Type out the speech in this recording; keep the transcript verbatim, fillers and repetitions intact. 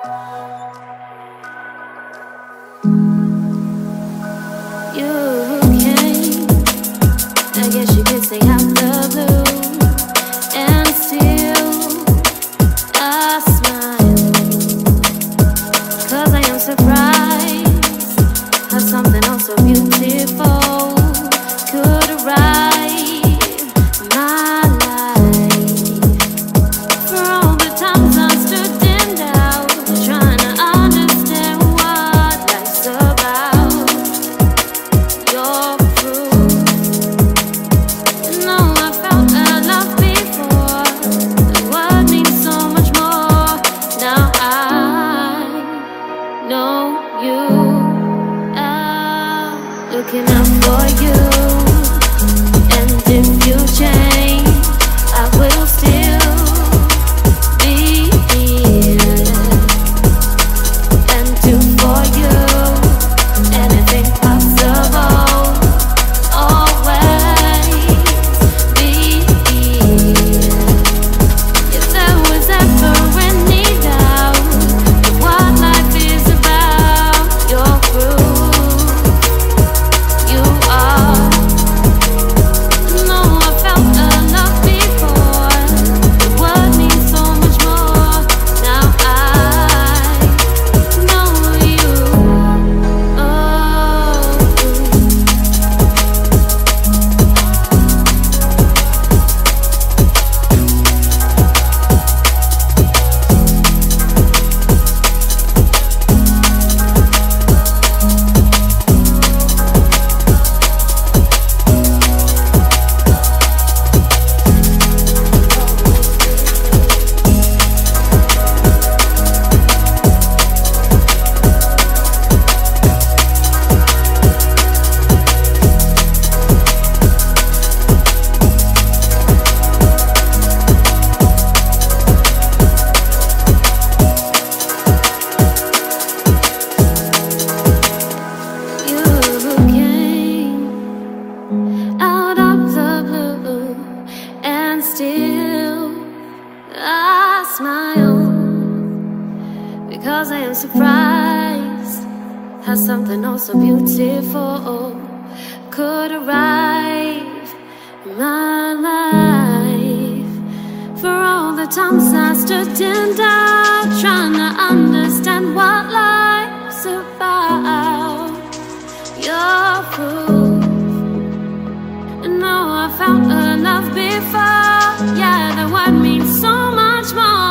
You came, I guess you could say out the blue, and still I smile, 'cause I am surprised how something oh so beautiful could arrive my life. For all the times I stood in doubt, trying to understand what life's about. You're proof. No, I felt a love before. The word means so much more. Now I know you are looking out for you. And if you change, I will still be here and do for you anything possible. Always be here. If there was ever any doubt of what life is about, you're proof. You are. No, I felt a love before. The word means so much more. Now I know you. Oh. You came out of the blue, and still I smile, because I am surprised how something oh so beautiful could arrive in my life. For all the times I stood in doubt, trying to understand what life's about. You're proof. And now I found a love before. Yeah, the word means so much more.